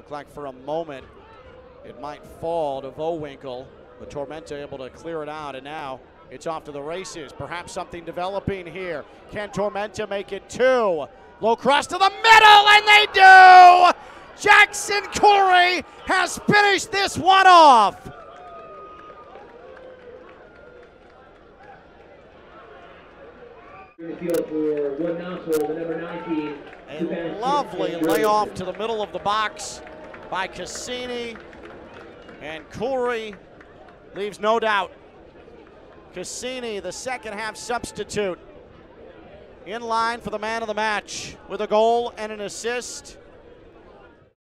Looked like for a moment it might fall to Vowinkle, but Tormenta able to clear it out, and now it's off to the races. Perhaps something developing here. Can Tormenta make it 2? Low cross to the middle, and they do! Jackson Khoury has finished this one off. In the field for one Knoxville, the number 19. A lovely layoff to the middle of the box by Cassini, and Khoury leaves no doubt. Cassini, the second half substitute, in line for the man of the match with a goal and an assist.